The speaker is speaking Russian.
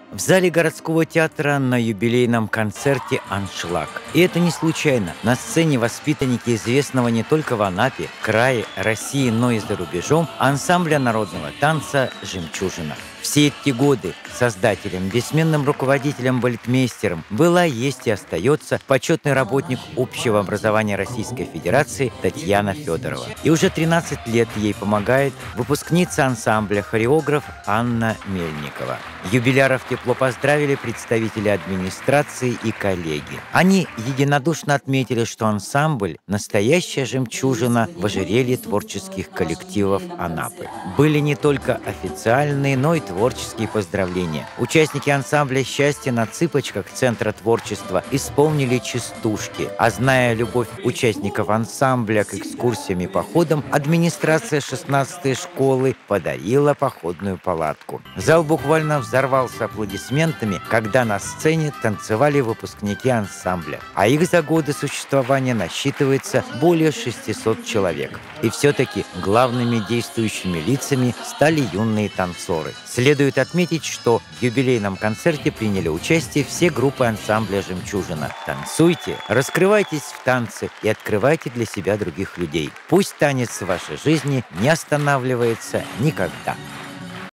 В зале городского театра на юбилейном концерте «Аншлаг». И это не случайно. На сцене воспитанники известного не только в Анапе, крае, России, но и за рубежом ансамбля народного танца «Жемчужина». Все эти годы создателем, бессменным руководителем, балетмейстером была, есть и остается почетный работник общего образования Российской Федерации Татьяна Федорова. И уже 13 лет ей помогает выпускница ансамбля, хореограф Анна Мельникова. Юбиляров тепло поздравили представители администрации и коллеги. Они единодушно отметили, что ансамбль – настоящая жемчужина в ожерелье творческих коллективов Анапы. Были не только официальные, но и творческие поздравления. Участники ансамбля «Счастье на цыпочках» Центра творчества исполнили частушки. А зная любовь участников ансамбля к экскурсиям и походам, администрация 16-й школы подарила походную палатку. Зал буквально взорвался аплодисментами, когда на сцене танцевали выпускники ансамбля. А их за годы существования насчитывается более 600 человек. И все-таки главными действующими лицами стали юные танцоры. Следует отметить, что в юбилейном концерте приняли участие все группы ансамбля «Жемчужина». Танцуйте, раскрывайтесь в танце и открывайте для себя других людей. Пусть танец в вашей жизни не останавливается никогда.